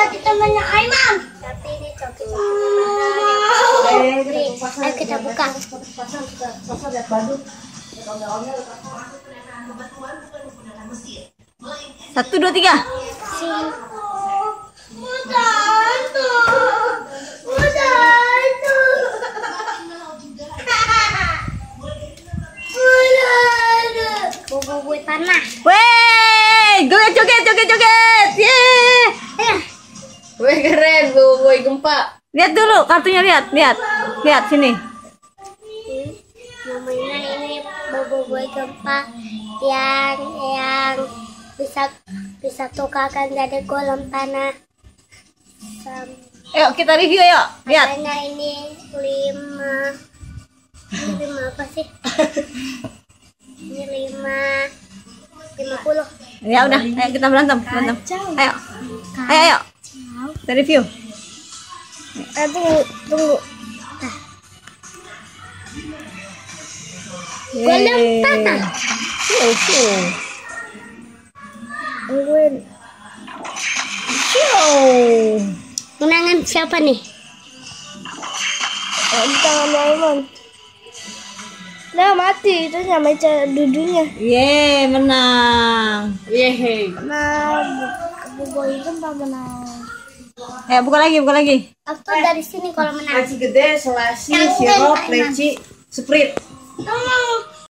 kita banyak Aiman. Tapi ini coki. Ayo kita buka. Satu, dua, tiga. Bobo tanah. Weh, joget. Yeay. Weh, keren, bobo gempa. Lihat dulu kartunya, lihat sini. Namanya ini bobo gempa yang bisa tukarkan jadi kolam tanah. Ayo kita review yuk. Lihat. Harganya ini 5 apa sih? Ini 50. Ya udah, ayo kita berantem. Ayo. Kita review. Tunggu. Kolam tanah. Menangan siapa nih? Tangan Aiman. Nah mati itu sama dudunya. Yeay, menang. Yeay. Nah bobo gempa menang. Ayo buka lagi. Aku dari sini kalau menang. Nasi gede, selasi, sirup, leci, sprite. Tolong.